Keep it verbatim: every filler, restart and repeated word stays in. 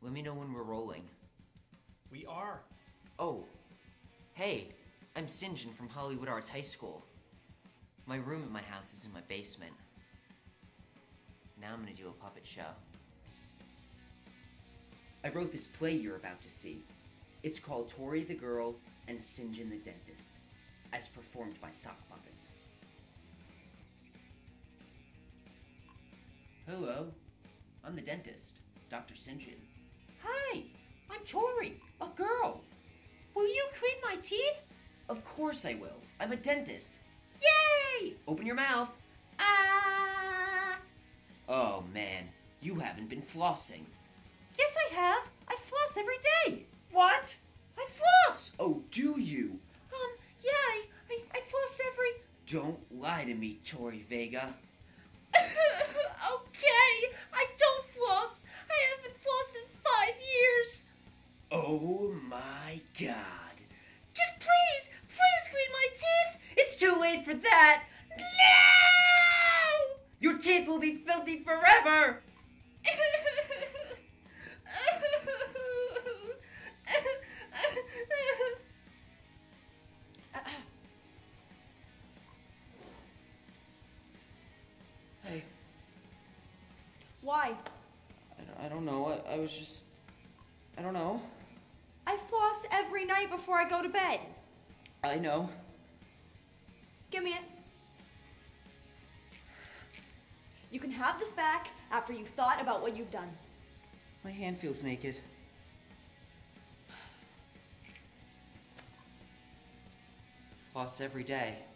Let me know when we're rolling. We are. Oh, hey, I'm St. John from Hollywood Arts High School. My room at my house is in my basement. Now I'm gonna do a puppet show. I wrote this play you're about to see. It's called Tori the Girl and St. John the Dentist, as performed by sock puppets. Hello, I'm the dentist, Doctor St. John. Hi, I'm Tori, a girl. Will you clean my teeth? Of course I will. I'm a dentist. Yay! Open your mouth. Ah! Oh man, you haven't been flossing. Yes, I have. I floss every day. What? I floss. Oh, do you? Um, yeah, I, I, I floss every... Don't lie to me, Tori Vega. Okay, I don't floss. I haven't flossed in five years. Oh my god. Just please, please clean my teeth. It's too late for that. No! Your teeth will be filthy forever. Hey. Why? I, I don't know. I, I was just... I don't know. I floss every night before I go to bed. I know. Give me it. You can have this back after you've thought about what you've done. My hand feels naked. Floss every day.